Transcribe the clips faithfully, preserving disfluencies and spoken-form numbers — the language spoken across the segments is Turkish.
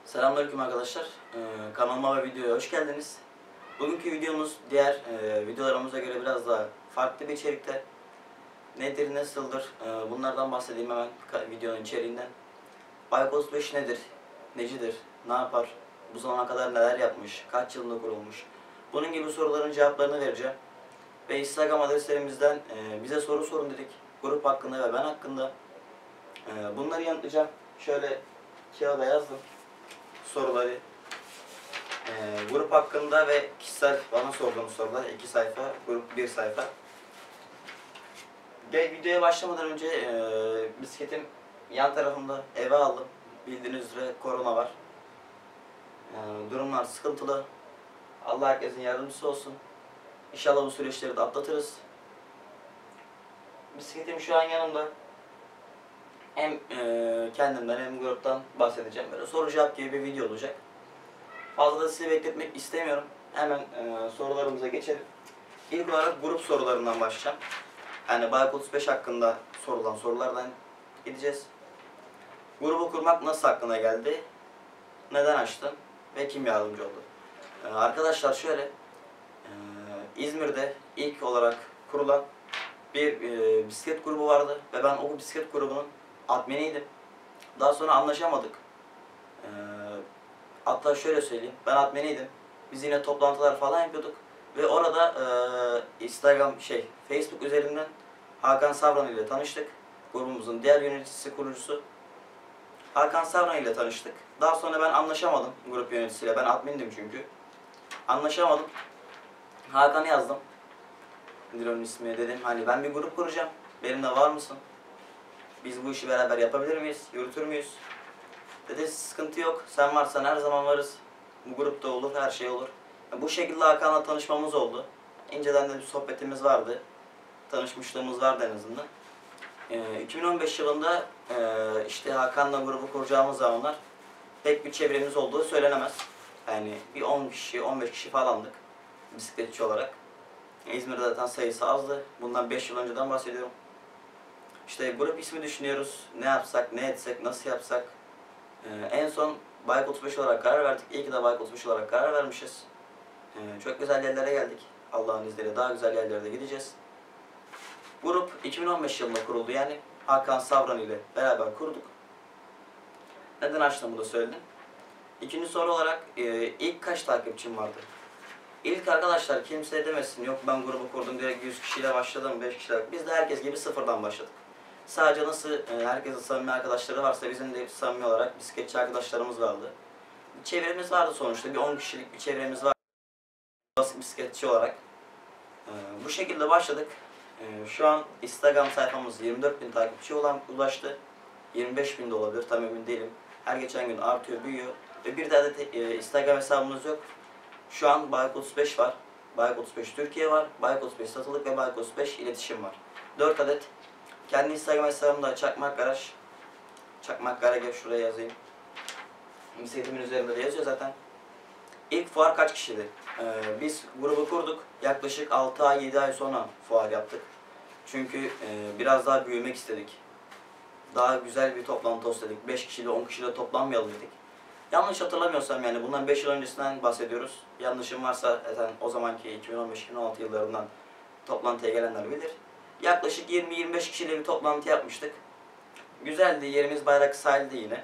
Selamünaleyküm arkadaşlar. Ee, kanalıma ve videoya hoş geldiniz. Bugünkü videomuz diğer e, videolarımıza göre biraz daha farklı bir içerikte. Nedir, nasıldır? Ee, bunlardan bahsedeyim hemen videonun içeriğinden. Beykoz beş nedir? Necidir? Ne yapar? Bu zamana kadar neler yapmış? Kaç yılında kurulmuş? Bunun gibi soruların cevaplarını vereceğim. Ve Instagram adreslerimizden e, bize soru sorun dedik. Grup hakkında ve ben hakkında. E, bunları yanıtlayacağım. Şöyle kağıda yazdım soruları. Ee, grup hakkında ve kişisel bana sorduğunuz sorular iki sayfa, grup bir sayfa. Ve videoya başlamadan önce e, bisikletim yan tarafımda eve aldım. Bildiğiniz üzere korona var. E, durumlar sıkıntılı. Allah herkesin yardımcısı olsun. İnşallah bu süreçleri de atlatırız. Bisikletim şu an yanımda. Hem e, kendimden hem gruptan bahsedeceğim. Böyle soru cevap gibi bir video olacak. Fazla da sizi bekletmek istemiyorum. Hemen e, sorularımıza geçelim. İlk olarak grup sorularından başlayacağım. Yani Beykoz beş hakkında sorulan sorulardan gideceğiz. Grubu kurmak nasıl aklına geldi? Neden açtın? Ve kim yardımcı oldu? E, arkadaşlar şöyle, e, İzmir'de ilk olarak kurulan bir e, bisiklet grubu vardı. Ve ben o bisiklet grubunun adminiydim. Daha sonra anlaşamadık. E, Hatta şöyle söyleyeyim, ben adminiydim. Biz yine toplantılar falan yapıyorduk. Ve orada e, Instagram, şey, Facebook üzerinden Hakan Savran ile tanıştık. Grubumuzun diğer yöneticisi, kurucusu. Hakan Savran ile tanıştık. Daha sonra ben anlaşamadım grup yöneticisiyle. Ben admindim çünkü. Anlaşamadım. Hakan'ı yazdım. Nedir onun ismi, dedim. Hani ben bir grup kuracağım. Benimle var mısın? Biz bu işi beraber yapabilir miyiz? Yürütür müyüz? Dedi sıkıntı yok. Sen varsan her zaman varız. Bu grupta olur, her şey olur. Bu şekilde Hakan'la tanışmamız oldu. İnceden de bir sohbetimiz vardı. Tanışmışlığımız vardı en azından. Ee, iki bin on beş yılında e, işte Hakan'la grubu kuracağımız zamanlar pek bir çevremiz olduğu söylenemez. Yani bir on kişi, on beş kişi falandık bisikletçi olarak. İzmir'de zaten sayısı azdı. Bundan beş yıl önceden bahsediyorum. İşte grup ismi düşünüyoruz. Ne yapsak, ne etsek, nasıl yapsak. Ee, en son Beykoz beş olarak karar verdik. İyi ki de Beykoz beş olarak karar vermişiz. Ee, çok güzel yerlere geldik. Allah'ın izniyle daha güzel yerlere gideceğiz. Grup iki bin on beş yılında kuruldu, yani Hakan Savran ile beraber kurduk. Neden açtığımı da söyledim. İkinci soru olarak e, ilk kaç takipçim vardı? İlk arkadaşlar kimse demesin yok ben grubu kurdum direkt yüz kişiyle başladım, beş kişiyle. Biz de herkes gibi sıfırdan başladık. Sadece nasıl e, herkesin samimi arkadaşları varsa bizim de samimi olarak bisikletçi arkadaşlarımız vardı. Bir çevremiz vardı sonuçta, bir on kişilik bir çevremiz vardı basit bisikletçi olarak. E, bu şekilde başladık. E, şu an Instagram sayfamız yirmi dört bin takipçi olan ulaştı. yirmi beş bin de olabilir, tam emin değilim. Her geçen gün artıyor, büyüyor. Ve bir de adet e, Instagram hesabımız yok. Şu an Beykoz beş var. Beykoz beş Türkiye var. Beykoz beş satılık ve Beykoz beş iletişim var. dört adet. Kendi Instagram hesabımda Çakmak Garaj. Çakmak Garaj, şuraya yazayım. Bisikletimin üzerinde de yazıyor zaten. İlk fuar kaç kişiydi? Ee, biz grubu kurduk. Yaklaşık altı ay yedi ay sonra fuar yaptık. Çünkü e, biraz daha büyümek istedik. Daha güzel bir toplantı olsun dedik. beş kişiyle on kişiyle toplanmayalım dedik. Yanlış hatırlamıyorsam, yani bundan beş yıl öncesinden bahsediyoruz. Yanlışım varsa zaten o zamanki iki bin on beş iki bin on altı yıllarından toplantıya gelenler bilir. Yaklaşık yirmi yirmi beş kişiyle bir toplantı yapmıştık. Güzeldi, yerimiz Bayrak sahilde yine.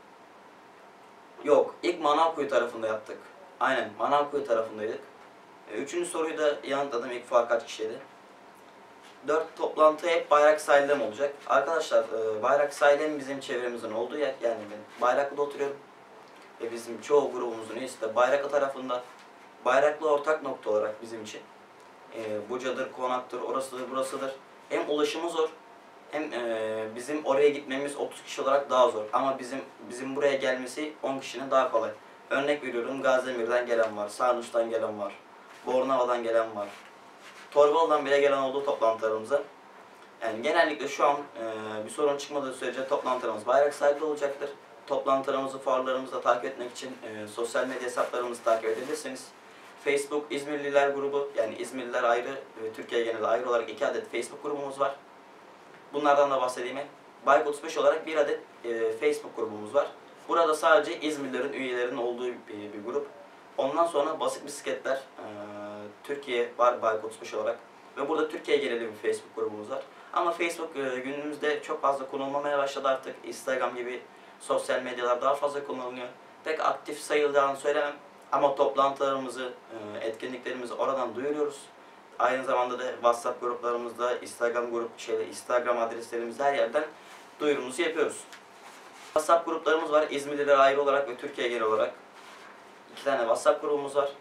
Yok, ilk Manavkuyu tarafında yaptık. Aynen, Manavkuyu tarafındaydık. Üçüncü soruyu da yanıtladım, ilk fuar kaç kişiydi. Dört toplantı hep Bayrak sahilde mi olacak? Arkadaşlar, Bayrak sahilde bizim çevremizin olduğu yer, yani ben Bayraklı'da oturuyorum. Ve bizim çoğu grubumuzun üyesi de Bayraklı tarafında. Bayraklı ortak nokta olarak bizim için. E, Buca'dır, Konak'tır, orasıdır, burasıdır. Hem ulaşımı zor, hem e, bizim oraya gitmemiz otuz kişi olarak daha zor. Ama bizim bizim buraya gelmesi on kişinin daha kolay. Örnek veriyorum, Gaziemir'den gelen var, Sarnıç'tan gelen var, Bornova'dan gelen var. Torbalı'dan bile gelen olduğu toplantılarımıza. Yani genellikle şu an e, bir sorun çıkmadığı sürece toplantılarımız Bayrak sahilde olacaktır. Toplantılarımızı, fuarlarımızı da takip etmek için e, sosyal medya hesaplarımızı takip edebilirsiniz. Facebook İzmirliler grubu, yani İzmirliler ayrı ve Türkiye geneli ayrı olarak iki adet Facebook grubumuz var. Bunlardan da bahsedeyim. Beykoz beş olarak bir adet e, Facebook grubumuz var. Burada sadece İzmirlilerin, üyelerinin olduğu bir, bir grup. Ondan sonra Basit Bisikletler e, Türkiye var Bike otuz beş olarak. Ve burada Türkiye geneli bir Facebook grubumuz var. Ama Facebook e, günümüzde çok fazla kullanılmamaya başladı artık. Instagram gibi sosyal medyalar daha fazla kullanılıyor. Pek aktif sayıldığını söylemem. Ama toplantılarımızı, e, etkinliklerimizi oradan duyuruyoruz. Aynı zamanda da WhatsApp gruplarımızda, Instagram grup şeyle Instagram adreslerimizde her yerden duyurumuzu yapıyoruz. WhatsApp gruplarımız var. İzmirliler ayrı olarak ve Türkiye genel olarak. İki tane WhatsApp grubumuz var.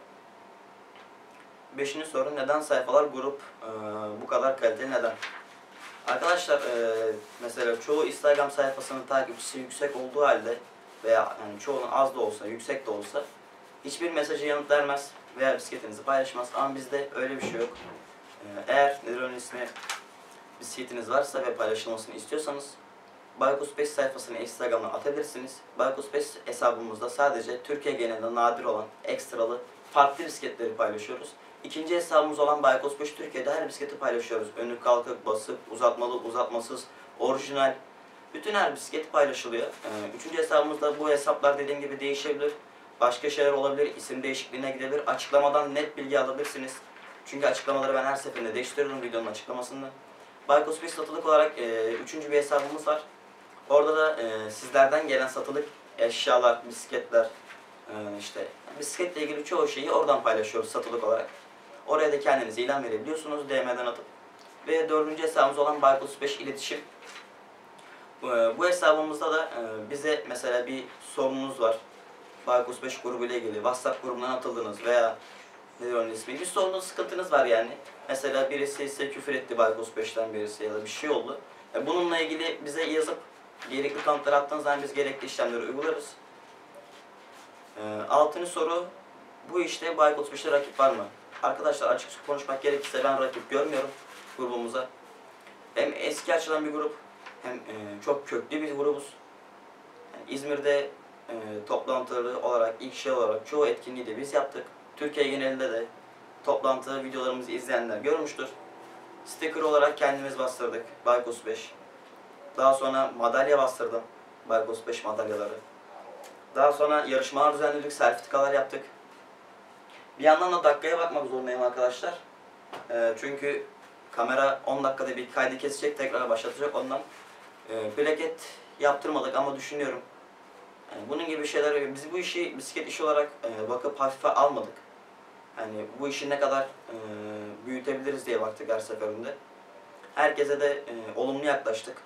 Beşinci soru, neden sayfalar grup e, bu kadar kaliteli, neden? Arkadaşlar e, mesela çoğu Instagram sayfasının takipçisi yüksek olduğu halde veya yani çoğunun az da olsa, yüksek de olsa hiçbir mesajı yanıt vermez veya bisikletinizi paylaşmaz. Ama bizde öyle bir şey yok. E, eğer nedir onun ismi, bisikletiniz varsa ve paylaşılmasını istiyorsanız Bike otuz beş sayfasını Instagram'dan atabilirsiniz. Bike otuz beş hesabımızda sadece Türkiye genelinde nadir olan, ekstralı, farklı bisikletleri paylaşıyoruz. İkinci hesabımız olan Bike otuz beş Türkiye'de her bisikleti paylaşıyoruz. Önlük, kalkık, basık, uzatmalı, uzatmasız, orijinal. Bütün her bisiklet paylaşılıyor. Ee, üçüncü hesabımızda bu hesaplar dediğim gibi değişebilir. Başka şeyler olabilir, isim değişikliğine gidebilir. Açıklamadan net bilgi alabilirsiniz. Çünkü açıklamaları ben her seferinde değiştiriyorum videonun açıklamasında. Bike otuz beş satılık olarak e, üçüncü bir hesabımız var. Orada da e, sizlerden gelen satılık eşyalar, bisikletler, e, işte bisikletle ilgili çoğu şeyi oradan paylaşıyoruz satılık olarak. Oraya da kendiniz ilan verebiliyorsunuz D M'den atıp. Ve dördüncü hesabımız olan Bike otuz beş iletişim. E, bu hesabımızda da e, bize mesela bir sorununuz var. Bike otuz beş grubu ile ilgili WhatsApp grubundan atıldınız veya nedir onun ismi? Bir sorunuz, sıkıntınız var yani. Mesela birisi size küfür etti Bike otuz beşten birisi ya da bir şey oldu. E, bununla ilgili bize yazıp gerekli kanıtları attığınız zaman biz gerekli işlemleri uygularız. E, altıncı soru, bu işte Bike otuz beş'te rakip var mı? Arkadaşlar açık konuşmak gerekirse ben rakip görmüyorum grubumuza. Hem eski açılan bir grup hem e, çok köklü bir grubuz. Yani İzmir'de e, toplantıları olarak, ilk şey olarak çoğu etkinliği de biz yaptık. Türkiye genelinde de toplantı videolarımızı izleyenler görmüştür. Sticker olarak kendimiz bastırdık Bike otuz beş. Daha sonra madalya bastırdım. Bike otuz beş madalyaları. Daha sonra yarışmalar düzenledik, sertifikalar yaptık. Bir yandan da dakikaya bakmak zorundayım arkadaşlar. E, çünkü kamera on dakikada bir kaydı kesecek, tekrar başlatacak ondan. E, plaket yaptırmadık ama düşünüyorum. Yani bunun gibi şeyler, biz bu işi bisiklet işi olarak e, bakıp hafife almadık. Yani bu işi ne kadar e, büyütebiliriz diye baktık her seferinde. Herkese de e, olumlu yaklaştık.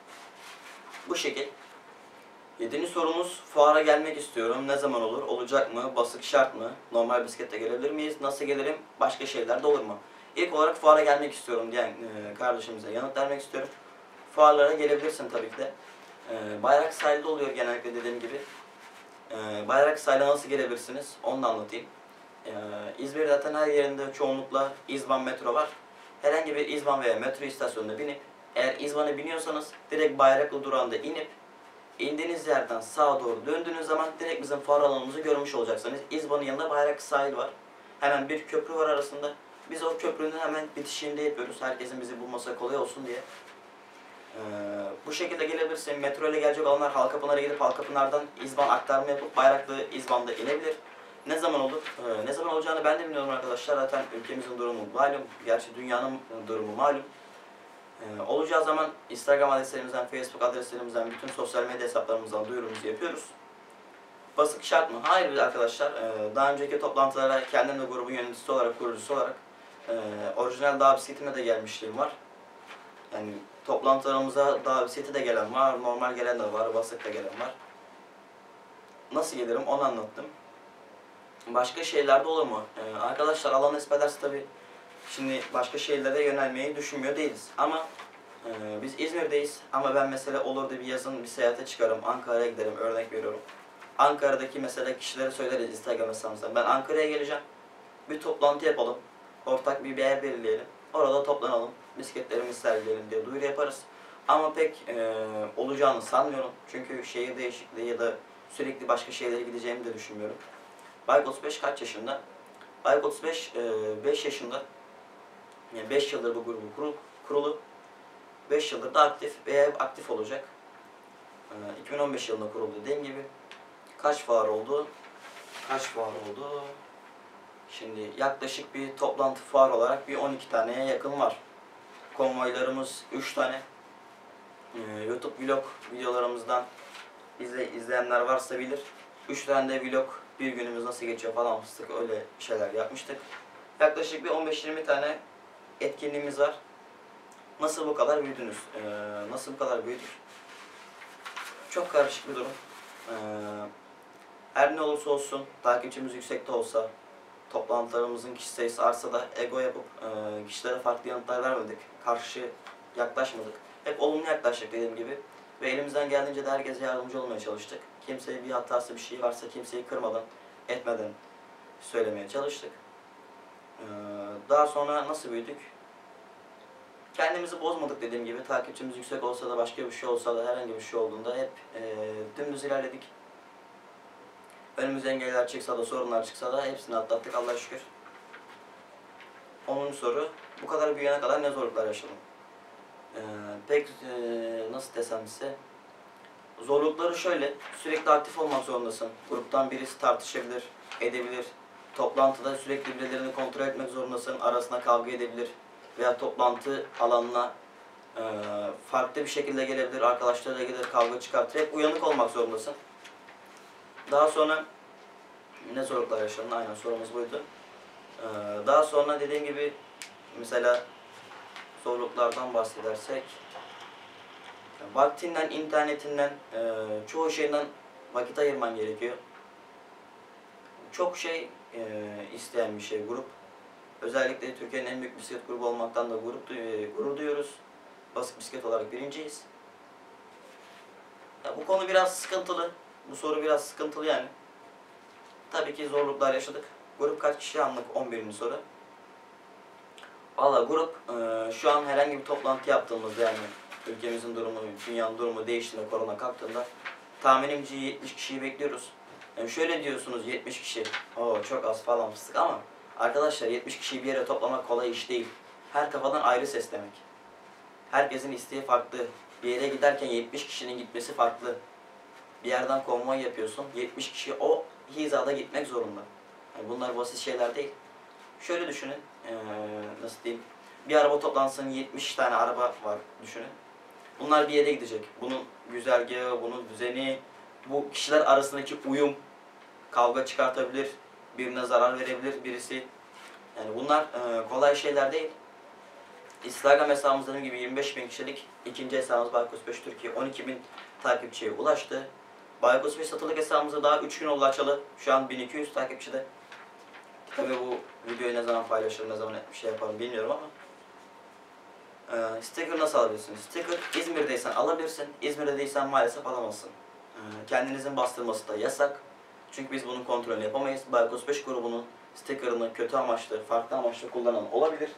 Bu şekil. Yedinci sorumuz, fuara gelmek istiyorum. Ne zaman olur? Olacak mı? Basık şart mı? Normal bisiklette gelebilir miyiz? Nasıl gelirim? Başka şeyler de olur mu? İlk olarak fuara gelmek istiyorum diyen e, kardeşimize yanıt vermek istiyorum. Fuarlara gelebilirsin tabii ki de. E, Bayrak sahilde oluyor genellikle dediğim gibi. E, Bayrak sahile nasıl gelebilirsiniz? Onu da anlatayım. E, İzmir zaten her yerinde çoğunlukla İzban metro var. Herhangi bir İzban veya metro istasyonuna binip, eğer İzban'a biniyorsanız direkt Bayraklı durağında inip, İndiğiniz yerden sağa doğru döndüğünüz zaman direkt bizim fuar alanımızı görmüş olacaksınız. İzban'ın yanında Bayrak sahil var. Hemen bir köprü var arasında. Biz o köprünün hemen bitişiğinde yapıyoruz. Herkesin bizi bulması kolay olsun diye. Ee, bu şekilde gelebilirsin. Metro ile gelecek olanlar Halkapınar'a gidip Halkapınar'dan İzban aktarma yapıp Bayraklı İzban'da inebilir. Ne zaman olur? Ee, ne zaman olacağını ben de bilmiyorum arkadaşlar. Zaten ülkemizin durumu malum. Gerçi dünyanın durumu malum. Ee, olacağı zaman Instagram adreslerimizden, Facebook adreslerimizden, bütün sosyal medya hesaplarımızdan duyurumuzu yapıyoruz. Basık şart mı? Hayır arkadaşlar. Ee, daha önceki toplantılara kendim de grubun yöneticisi olarak, kurucusu olarak e, orijinal dağ bisikletime de gelmişliğim var. Yani toplantılarımıza dağ bisikleti de gelen var, normal gelen de var, basık da gelen var. Nasıl gelirim onu anlattım. Başka şeylerde olur mu? Ee, arkadaşlar Allah nasip ederse tabii şimdi başka şehirlere yönelmeyi düşünmüyor değiliz. Ama e, biz İzmir'deyiz. Ama ben mesela olur da bir yazın bir seyahate çıkarım. Ankara'ya giderim, örnek veriyorum. Ankara'daki mesela kişilere söyleriz Instagram hesabımızdan. Ben Ankara'ya geleceğim. Bir toplantı yapalım. Ortak bir yer belirleyelim. Orada toplanalım. Bisikletlerimizi sergileyelim diye duyuru yaparız. Ama pek e, olacağını sanmıyorum. Çünkü şehir değişikliği ya da sürekli başka şehirlere gideceğimi de düşünmüyorum. Bike otuz beş kaç yaşında? Bike otuz beş beş yaşında. Yani beş yıldır bu grubun kurul, kurulu. beş yıldır da aktif veya aktif olacak. iki bin on beş yılında kuruldu dediğim gibi. kaç fuar oldu? Kaç fuar oldu? Şimdi yaklaşık bir toplantı fuar olarak bir on iki taneye yakın var. Konvoylarımız üç tane. Ee, YouTube vlog videolarımızdan izle, izleyenler varsa bilir. üç tane de vlog, bir günümüz nasıl geçiyor falan fıstık, öyle şeyler yapmıştık. Yaklaşık bir on beş yirmi tane etkinliğimiz var. Nasıl bu kadar büyüdünüz? Ee, nasıl bu kadar büyüdük? Çok karışık bir durum. Ee, her ne olursa olsun, takipçimiz yüksekte olsa, toplantılarımızın kişi sayısı artsa da ego yapıp e, kişilere farklı yanıtlar vermedik. Karşı yaklaşmadık. Hep olumlu yaklaştık dediğim gibi. Ve elimizden geldiğince de herkese yardımcı olmaya çalıştık. Kimseye bir hatası, bir şey varsa kimseyi kırmadan, etmeden söylemeye çalıştık. Ee, daha sonra nasıl büyüdük? Kendimizi bozmadık dediğim gibi. Takipçimiz yüksek olsa da, başka bir şey olsa da, herhangi bir şey olduğunda hep e, dümdüz ilerledik. Önümüze engeller çıksa da, sorunlar çıksa da hepsini atlattık Allah'a şükür. Onuncu soru. Bu kadar büyüyene kadar ne zorluklar yaşadım? Ee, pek e, nasıl desem size. Zorlukları şöyle. Sürekli aktif olmak zorundasın. Gruptan birisi tartışabilir, edebilir. Toplantıda sürekli birilerini kontrol etmek zorundasın. Arasında kavga edebilir. Veya toplantı alanına e, farklı bir şekilde gelebilir. Arkadaşlarıyla gelir, kavga çıkartır. Hep uyanık olmak zorundasın. Daha sonra ne zorluklar yaşadın? Aynen, sorumuz buydu. Ee, daha sonra dediğim gibi mesela zorluklardan bahsedersek, vaktinden, internetinden, e, çoğu şeyden vakit ayırman gerekiyor. Çok şey e, isteyen bir şey grup. Özellikle Türkiye'nin en büyük bisiklet grubu olmaktan da grup, e, gurur duyuyoruz. Basit bisiklet olarak birinciyiz. Ya, bu konu biraz sıkıntılı. Bu soru biraz sıkıntılı yani. Tabii ki zorluklar yaşadık. Grup kaç kişi anlık? on birinci soru. Valla grup e, şu an herhangi bir toplantı yaptığımızda, yani ülkemizin durumu, dünyanın durumu değiştiğinde, korona kalktığında tahminimce yetmiş kişiyi bekliyoruz. Yani şöyle diyorsunuz, yetmiş kişi, o çok az falan fıstık, ama arkadaşlar yetmiş kişiyi bir yere toplamak kolay iş değil. Her kafadan ayrı ses demek. Herkesin isteği farklı. Bir yere giderken yetmiş kişinin gitmesi farklı. Bir yerden konvoy yapıyorsun, yetmiş kişi o hizada gitmek zorunda. Yani bunlar basit şeyler değil. Şöyle düşünün, ee, nasıl diyeyim, bir araba toplantısının yetmiş tane araba var düşünün. Bunlar bir yere gidecek. Bunun güzergahı, bunun düzeni, bu kişiler arasındaki uyum kavga çıkartabilir, birine zarar verebilir birisi. Yani bunlar e, kolay şeyler değil. Instagram hesabımız dediğim gibi yirmi beş bin kişilik, ikinci hesabımız Baykos beş Türkiye on iki bin takipçiye ulaştı. Baykos beş satılık hesabımızda daha üç gün oldu açalı. Şu an bin iki yüz takipçide. Tabii bu videoyu ne zaman paylaşırım, ne zaman bir şey yaparım bilmiyorum ama. Ee, sticker nasıl alabilirsin? Sticker İzmir'deysen alabilirsin. İzmir'de değilsen maalesef alamazsın. Ee, kendinizin bastırması da yasak. Çünkü biz bunun kontrolünü yapamayız. Baykos beş grubunun stickerını kötü amaçlı, farklı amaçlı kullanan olabilir.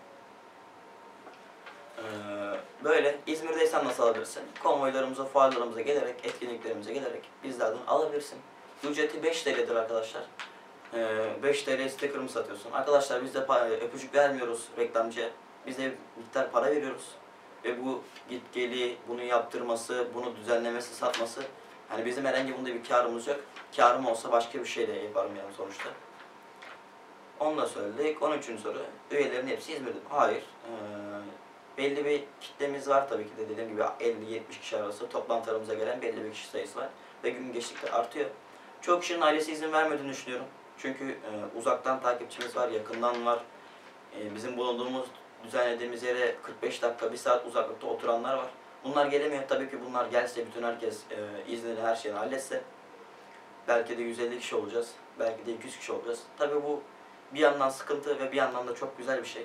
Ee, böyle İzmir'deysen nasıl alabilirsin? Konvoylarımıza, fuarlarımıza gelerek, etkinliklerimize gelerek bizlerden alabilirsin. Ücreti beş T L'dir arkadaşlar. beş T L sticker mı satıyorsun? Arkadaşlar biz de öpücük vermiyoruz reklamcıya. Biz de miktar para veriyoruz. Ve bu git geli, bunu yaptırması, bunu düzenlemesi, satması. Yani bizim herhangi bunda bir karımız yok. Karım olsa başka bir şey de yaparım yani sonuçta. Onu da söyledik. on üçüncü soru. Üyelerin hepsi İzmir'de. Hayır. Ee, belli bir kitlemiz var tabii ki de, dediğim gibi elli yetmiş kişi arası toplantılarımıza gelen belli bir kişi sayısı var. Ve gün geçtikçe artıyor. Çok kişinin ailesi izin vermediğini düşünüyorum. Çünkü e, uzaktan takipçimiz var, yakından var. E, bizim bulunduğumuz, düzenlediğimiz yere kırk beş dakika, bir saat uzaklıkta oturanlar var. Bunlar gelemiyor. Tabii ki bunlar gelse, bütün herkes e, iznini, her şeyini halletse belki de yüz elli kişi olacağız. Belki de iki yüz kişi olacağız. Tabii bu bir yandan sıkıntı ve bir yandan da çok güzel bir şey.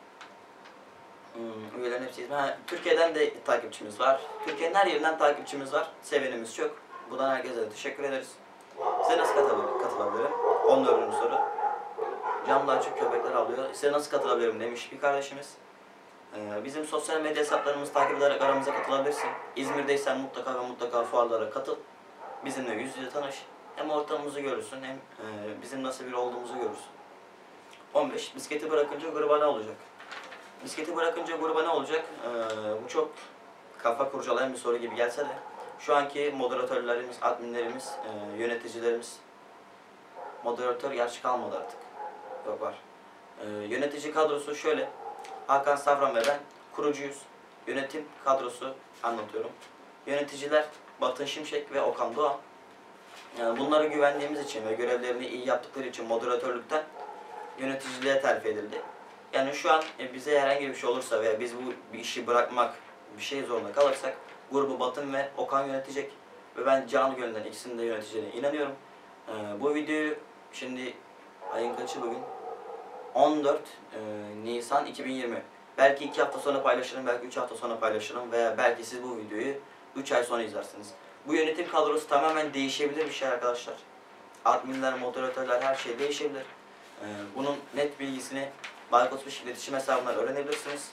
Hmm, üyelerin hepsi İzmir. Ha, Türkiye'den de takipçimiz var. Türkiye'nin her yerinden takipçimiz var. Sevenimiz çok. Buradan herkese de teşekkür ederiz. Size nasıl katılabilirim? on dördüncü soru. Camdan çok köpekler alıyor. Size nasıl katılabilirim demiş bir kardeşimiz. Ee, bizim sosyal medya hesaplarımızı takip ederek aramıza katılabilirsin. İzmir'deysen mutlaka ve mutlaka fuarlara katıl. Bizimle yüz yüze tanış. Hem ortamımızı görürsün, hem e, bizim nasıl biri olduğumuzu görürsün. on beş. Bisikleti bırakınca gruba ne olacak? Bisikleti bırakınca gruba ne olacak? Ee, bu çok kafa kurcalayan bir soru gibi gelse de Şu anki moderatörlerimiz, adminlerimiz, e, yöneticilerimiz, moderatör gerçi kalmadı artık. Yok var. E, yönetici kadrosu şöyle. Hakan Savran ve ben kurucuyuz. Yönetim kadrosu anlatıyorum. Yöneticiler Batın Şimşek ve Okan Doğan. Yani bunlara güvendiğimiz için ve görevlerini iyi yaptıkları için moderatörlükten yöneticiliğe terfi edildi. Yani şu an e, bize herhangi bir şey olursa veya biz bu bir işi bırakmak, bir şey zorunda kalırsak grubu Batın ve Okan yönetecek. Ve ben canı gönülden ikisinin de yöneteceğine inanıyorum. Ee, bu videoyu şimdi ayın kaçı bugün? on dört e, Nisan iki bin yirmi. Belki iki hafta sonra paylaşırım, belki üç hafta sonra paylaşırım veya belki siz bu videoyu üç ay sonra izlersiniz. Bu yönetim kadrosu tamamen değişebilir bir şey arkadaşlar. Adminler, moderatörler her şey değişebilir. Ee, bunun net bilgisini Baykosbaşı iletişim hesabından öğrenebilirsiniz.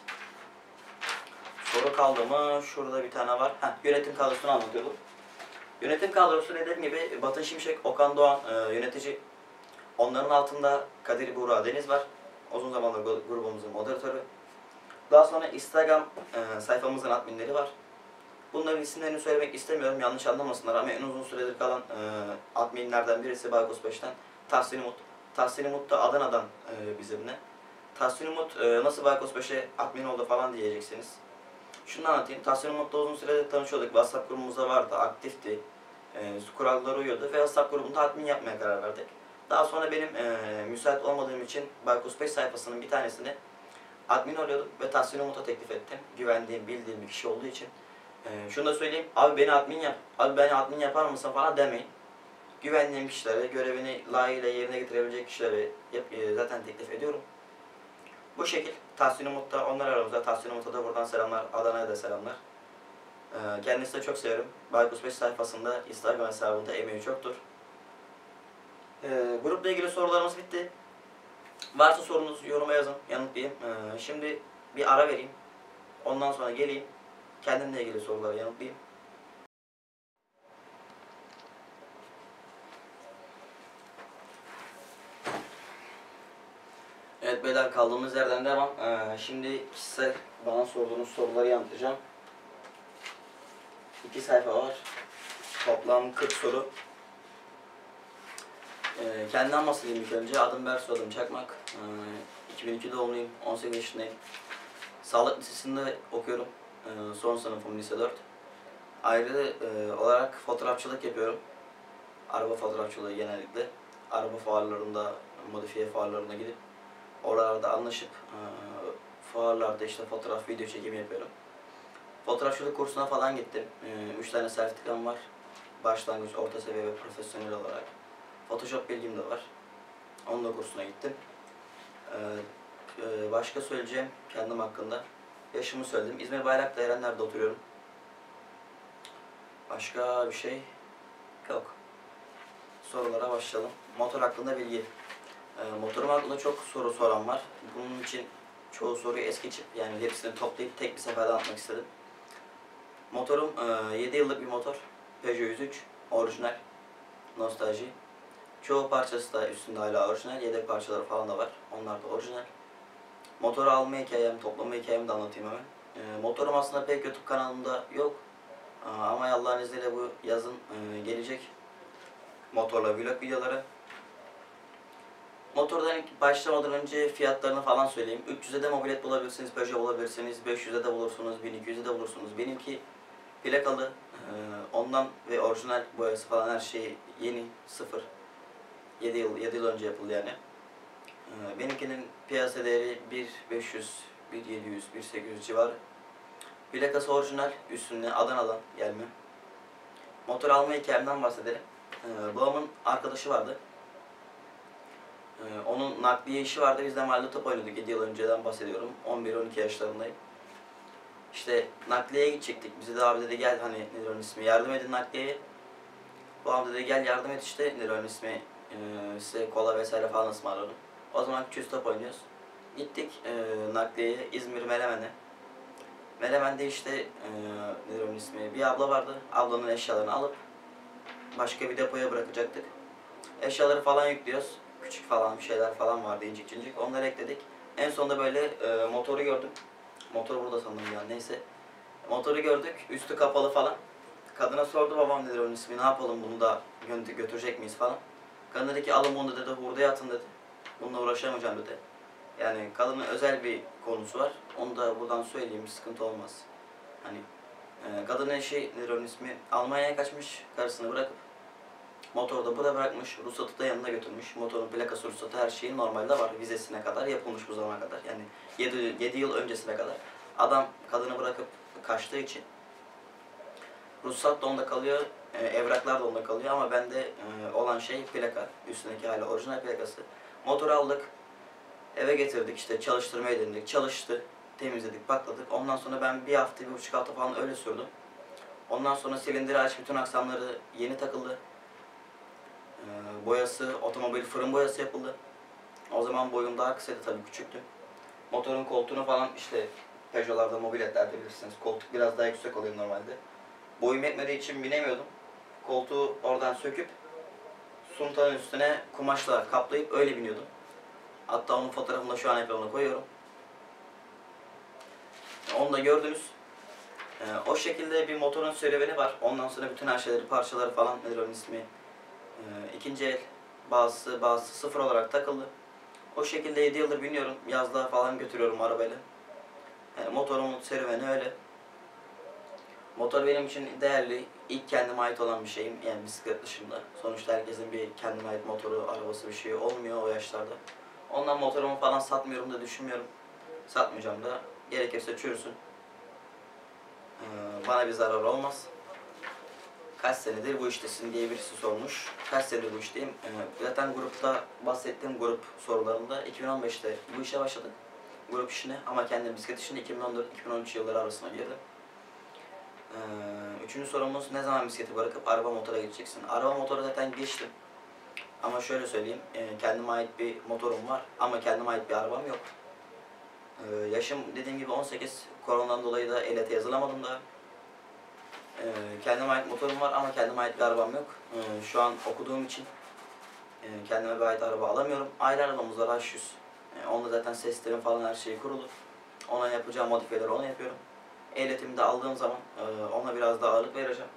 Soru kaldı mı? Şurada bir tane var. Heh, yönetim kadrosunu anlatıyordum. Yönetim kadrosu dediğim gibi Batın Şimşek, Okan Doğan e, yönetici. Onların altında Kadir Buğra Deniz var. Uzun zamandır grubumuzun moderatörü. Daha sonra Instagram e, sayfamızın adminleri var. Bunların isimlerini söylemek istemiyorum, yanlış anlamasınlar ama en uzun süredir kalan e, adminlerden birisi Baykosbaşı'dan Tahsin Umut. Tahsin Umut da Adana'dan e, bizimle. Tahsin Umut e, nasıl Baykosbaşı admin oldu falan diyeceksiniz. Şunu anlatayım. Tahsin Umut'la uzun süredir tanışıyorduk. WhatsApp grubumuzda vardı, aktifti. E, kurallara uyuyordu ve WhatsApp grubunda admin yapmaya karar verdik. Daha sonra benim e, müsait olmadığım için Baykosbaşı sayfasının bir tanesini admin oluyordum ve Tahsin Umut'a teklif ettim. Güvendiğim, bildiğim bir kişi olduğu için. E, şunu da söyleyeyim, abi beni admin yap, abi beni admin yapar mısın falan demeyin. Güvendiğim kişilere, görevini layığıyla yerine getirebilecek kişilere yap, e, zaten teklif ediyorum. Bu şekil Tahsin Umut'ta onlar aramızda. Tahsin Umut'a da buradan selamlar, Adana'ya da selamlar. E, kendisi de çok severim. Baykosbaşı sayfasında, Instagram hesabında emeği çoktur. E, grupla ilgili sorularımız bitti. Varsa sorunuz yoruma yazın, yanıtlayayım. Ee, şimdi bir ara vereyim. Ondan sonra geleyim. Kendimle ilgili soruları yanıtlayayım. Evet beyler, kaldığımız yerden devam. Ee, şimdi kişisel bana sorduğunuz soruları yanıtlayacağım. İki sayfa var. Toplam kırk soru. Ee, kendimden bahsedeyim ilk önce. Adım Bersu, adım Çakmak. Ee, iki bin iki doğumluyum. on sekiz yaşındayım. Sağlık Lisesi'nde okuyorum. Ee, son sınıfım lise dört. Ayrı e, olarak fotoğrafçılık yapıyorum. Araba fotoğrafçılığı genellikle. Araba fuarlarında, modifiye fuarlarına gidip oralarda anlaşıp e, fuarlarda işte fotoğraf, video çekimi yapıyorum. Fotoğrafçılık kursuna falan gittim. E, üç tane sertifikam var. Başlangıç, orta seviye ve profesyonel olarak. Photoshop bilgim de var. Onun da kursuna gittim. Ee, başka söyleyeceğim kendim hakkında. Yaşımı söyledim. İzmir Bayraklı Erenler'de oturuyorum. Başka bir şey yok. Sorulara başlayalım. Motor hakkında bilgi. Ee, motorum hakkında çok soru soran var. Bunun için çoğu soruyu es geçip yani hepsini toplayıp tek bir seferde anlatmak istedim. Motorum e, yedi yıllık bir motor. Peugeot yüz üç. Orijinal. Nostalji. Çoğu parçası da üstünde hala orijinal. Yedek parçaları falan da var. Onlar da orijinal. Motoru alma hikayem, toplama hikayemi de anlatayım hemen. E, motorum aslında pek YouTube kanalımda yok. E, ama Allah'ın izniyle bu yazın e, gelecek. Motorla vlog videoları. Motordan ilk başlamadan önce fiyatlarını falan söyleyeyim. üç yüze de mobilet bulabilirsiniz, Peugeot bulabilirsiniz. beş yüze de bulursunuz, bin iki yüze de bulursunuz. Benimki plakalı. E, ondan ve orijinal boyası falan her şey yeni, sıfır. yedi yıl, yedi yıl önce yapıldı yani. Ee, benimkinin piyasa değeri bir bin beş yüz, bir bin yedi yüz, bir bin sekiz yüz civarı. Plakası orijinal, üstünde Adana'dan gelme. Motor alma hikayemden bahsedelim. Ee, babamın arkadaşı vardı. Ee, onun nakliye işi vardı. Biz de mahallede top oynadık. yedi yıl önceden bahsediyorum. on bir on iki yaşlarındayım. İşte nakliyeye gidecektik. Bize de abi dedi gel hani nedir onun ismi, yardım edin nakliyeye. Babam dedi gel yardım et işte nedir onun ismi. Ee, size kola vesaire falan ısmarladım. O zaman küçük top oynuyoruz. Gittik e, nakliyeye, İzmir Menemen'e. Menemen'de işte e, nedir onun ismi, bir abla vardı. Ablanın eşyalarını alıp başka bir depoya bırakacaktık. Eşyaları falan yüklüyoruz. Küçük falan bir şeyler falan vardı, incik cincik. Onları ekledik. En sonunda böyle e, motoru gördüm. Motor burada sanırım ya, neyse. Motoru gördük, üstü kapalı falan. kadına sordu babam dedi onun ismi, ne yapalım bunu da gö götürecek miyiz falan. Kadın dedi ki alın bunu dedi, hurdaya atın dedi. Bununla uğraşamayacağım dedi. Yani kadının özel bir konusu var. Onu da buradan söyleyeyim, sıkıntı olmaz. Hani e, kadının eşi nedir onun ismi, Almanya'ya kaçmış karısını bırakıp. Motoru da burada bırakmış, ruhsatı da yanına götürmüş. Motorun plakası, ruhsatı, her şeyi normalde var. Vizesine kadar yapılmış bu zamana kadar. Yani yedi yıl öncesine kadar. Adam kadını bırakıp kaçtığı için ruhsat da onda kalıyor, e, evraklar da onda kalıyor ama bende e, olan şey plaka. Üstündeki hala orijinal plakası. Motoru aldık, eve getirdik, işte çalıştırmayı denedik. Çalıştı, temizledik, patladık. Ondan sonra ben bir hafta, bir buçuk hafta falan öyle sürdüm. Ondan sonra silindiri aç, bütün aksamları yeni takıldı. E, boyası, otomobil fırın boyası yapıldı. O zaman boyum daha kısaydı tabii, küçüktü. Motorun koltuğunu falan işte Peugeot'larda, mobiletlerde bilirsiniz. Koltuk biraz daha yüksek oluyor normalde. Boyum yetmediği için binemiyordum. Koltuğu oradan söküp suntanın üstüne kumaşla kaplayıp öyle biniyordum. Hatta onun fotoğrafını da şu an ekrana koyuyorum. Onu da gördünüz. Ee, o şekilde bir motorun serüveni var. Ondan sonra bütün her şeyleri, parçaları falan, nedir onun ismi, ee, ikinci el, bazısı, bazısı sıfır olarak takıldı. O şekilde yedi yıldır biniyorum. Yazlığa falan götürüyorum arabayla. Yani motorumun serüveni öyle. Motor benim için değerli, ilk kendime ait olan bir şeyim, yani bisiklet dışında. Sonuçta herkesin bir kendine ait motoru, arabası, bir şey olmuyor o yaşlarda. Ondan motorumu falan satmıyorum da düşünmüyorum. Satmayacağım da, gerekirse çürüsün. Ee, bana bir zarar olmaz. Kaç senedir bu iştesin diye birisi sormuş. Kaç senedir bu işteyim? Ee, zaten grupta bahsettiğim grup sorularında iki bin on beşte bu işe başladık. Grup işine, ama kendim bisiklet işine iki bin on dört iki bin on üç yılları arasına girdim. Ee, üçüncü sorumuz, ne zaman bisikleti bırakıp araba motora geçeceksin? Araba motora zaten geçtim. Ama şöyle söyleyeyim, e, kendime ait bir motorum var ama kendime ait bir arabam yok. Ee, yaşım dediğim gibi on sekiz, koronadan dolayı da ehliyete yazılamadım da. Ee, kendime ait motorum var ama kendime ait bir arabam yok. Ee, şu an okuduğum için e, kendime bir ait araba alamıyorum. Ayrı arabamız var, H yüz. E, onda zaten seslerim falan her şeyi kurulu. Ona yapacağım modifiyeleri onu yapıyorum. Ehliyetimi de aldığım zaman e, ona biraz daha ağırlık vereceğim.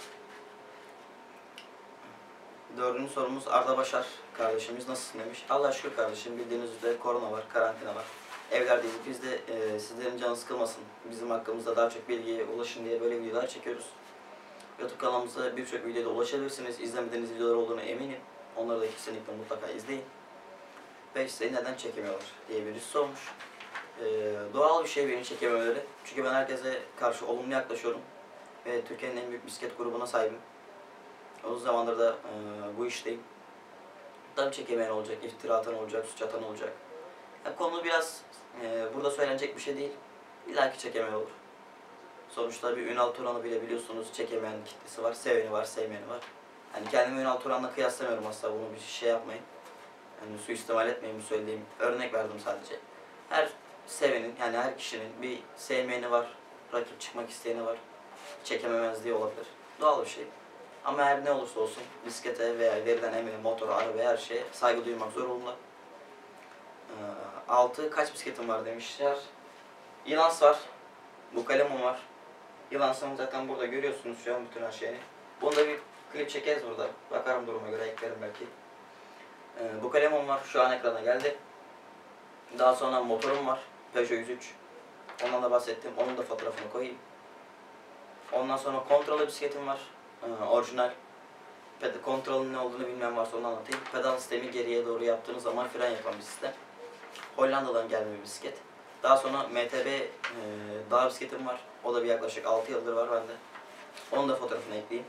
Dördüncü sorumuz, Arda Başar kardeşimiz nasılsın demiş. Allah'a şükür kardeşim, bildiğiniz üzere korona var, karantina var. Evlerdeyiz. Biz de e, sizlerin canı sıkılmasın, bizim hakkımızda daha çok bilgiye ulaşın diye böyle videolar çekiyoruz. YouTube kanalımıza birçok videoda ulaşabilirsiniz. İzlemediğiniz videolar olduğunu eminim. Onları da kesinlikle mutlaka izleyin. Ve size neden çekemiyorlar diye birisi sormuş. Ee, doğal bir şey beni çekememeleri. Çünkü ben herkese karşı olumlu yaklaşıyorum. Ve Türkiye'nin en büyük bisiklet grubuna sahibim. Uzun zamandır da e, bu işteyim. Tabii çekemeyen olacak, iftira atan olacak, suç atan olacak. Yani konu biraz e, burada söylenecek bir şey değil. İlla ki çekemeyen olur. Sonuçta bir Ünal Turan'ı bile biliyorsunuz, çekemeyen kitlesi var, seveni var, sevmeyeni var. Hani kendimi Ünal Turan'la kıyaslamıyorum asla, bunu bir şey yapmayın. Yani suistimal etmeyin bu söylediğim, örnek verdim sadece. Her sevenin, yani her kişinin bir sevmeyeni var, rakip çıkmak isteyeni var. Çekememezliği olabilir. Doğal bir şey. Ama her ne olursa olsun bisiklete veya verilen emeğe, motora, arabaya, her şeye saygı duymak zorunda. Ee, altı kaç bisikletim var demişler. Yılans var. Bu kalemim var. Yılansımı zaten burada görüyorsunuz şu an bütün her şeyini. Bunu da bir klip çekeriz burada. Bakarım duruma göre, eklerim belki. Ee, bu kalemim var. Şu an ekrana geldi. Daha sonra motorum var. Peugeot yüz üç. Ondan da bahsettim. Onun da fotoğrafını koyayım. Ondan sonra kontrollü bisikletim var. Ee, orijinal. Kontrolün ne olduğunu bilmeyen varsa onu anlatayım. Pedal sistemi geriye doğru yaptığınız zaman fren yapan bir sistem. Hollanda'dan gelme bir bisiklet. Daha sonra M T B e, dağ bisikletim var. O da bir yaklaşık altı yıldır var bende. Onun da fotoğrafını ekleyeyim.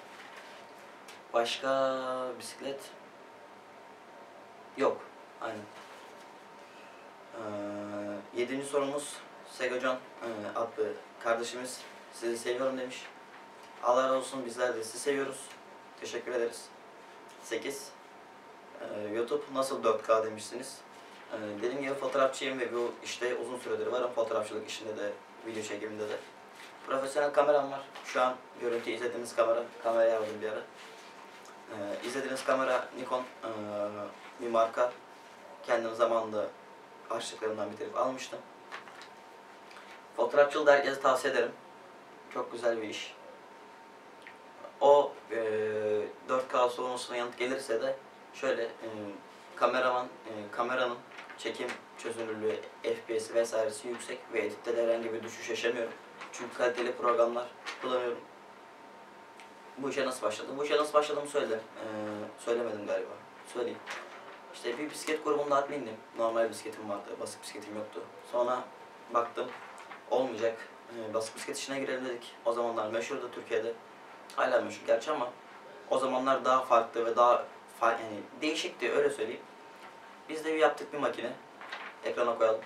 Başka bisiklet yok. Aynen. Ee, yedinci sorumuz, Segocan e, adlı kardeşimiz sizi seviyorum demiş. Allah razı olsun, bizler de sizi seviyoruz. Teşekkür ederiz. sekiz. Ee, YouTube nasıl dört K demişsiniz. Ee, dediğim gibi fotoğrafçıyım ve bu işte uzun süredir varım. Fotoğrafçılık işinde de, video çekiminde de. Profesyonel kameram var. Şu an görüntü izlediğiniz kamera, kameraya aldım bir ara. Ee, izlediğiniz kamera Nikon ee, bir marka. Kendim zamanında harçlıklarımdan bitirip almıştım. Fotoğrafçılığı da herkese tavsiye ederim. Çok güzel bir iş. O e, dört K sorunusuna yanıt gelirse de şöyle e, kameraman e, kameranın çekim çözünürlüğü, F P S'i vesairesi yüksek ve editte de herhangi bir düşüş yaşamıyorum. Çünkü kaliteli programlar kullanıyorum. Bu işe nasıl başladım? Bu işe nasıl başladığımı söyledim. Ee, söylemedim galiba. Söyleyeyim. İşte bir bisiklet grubunda admindim. Normal bisikletim vardı, basık bisikletim yoktu. Sonra baktım olmayacak. Ee, basık bisiklet işine girelim dedik. O zamanlar meşhurdu Türkiye'de. Hala meşhur gerçi ama o zamanlar daha farklı ve daha fa yani değişikti, öyle söyleyeyim. Biz de bir yaptık bir makine. Ekrana koyalım.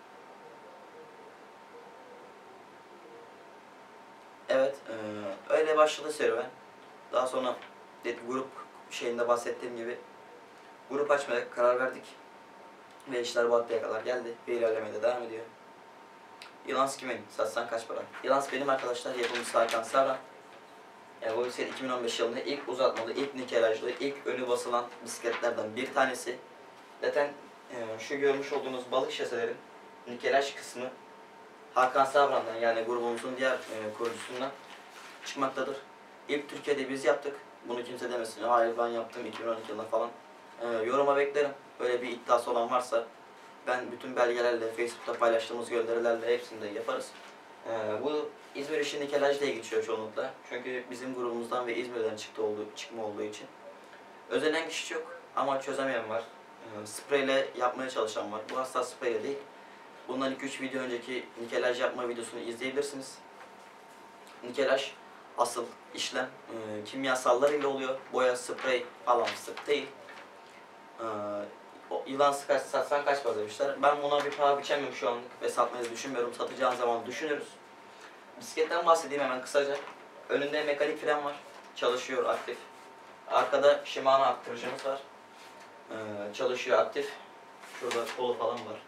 Evet, e, öyle başladı serüven. Daha sonra dedi, grup şeyinde bahsettiğim gibi grup açmaya karar verdik. Ve işler bu haftaya kadar geldi ve ilerlemeye de devam ediyor. Yılans kimin? Satsan kaç para? Yılans benim arkadaşlar, yapımcısı Hakan Savran. Yani bu bisiklet iki bin on beş yılında ilk uzatmalı, ilk nikelajlı, ilk önü basılan bisikletlerden bir tanesi. Zaten e, şu görmüş olduğunuz balık şaselerin nikelaj kısmı Hakan Savran'dan, yani grubumuzun diğer e, kurucusundan çıkmaktadır. İlk Türkiye'de biz yaptık. Bunu kimse demesin. Hayır ben yaptım iki bin on iki yılında falan. E, yoruma beklerim. Böyle bir iddiası olan varsa ben bütün belgelerle, Facebook'ta paylaştığımız gönderilerle hepsini de yaparız. E, bu İzmir işi nikelaj diye geçiyor çoğunlukla. Çünkü bizim grubumuzdan ve İzmir'den çıktı olduğu, çıkma olduğu için. Özenen kişi çok ama çözemeyen var. E, spreyle yapmaya çalışan var. Bu asla spreyle değil. Bundan iki üç video önceki nikelaj yapma videosunu izleyebilirsiniz. Nikelaj asıl işlem e, kimyasallar ile oluyor. Boya, sprey falan fıstık değil. E, o yılan kaç satsan kaç para demişler. Ben buna bir paha biçemiyorum şu anlık ve satmayı düşünmüyorum. Satacağım zaman düşünürüz. Bisikletten bahsedeyim hemen kısaca. Önünde mekanik fren var. Çalışıyor aktif. Arkada Shimano aktarıcımız var. E, çalışıyor aktif. Şurada kolu falan var.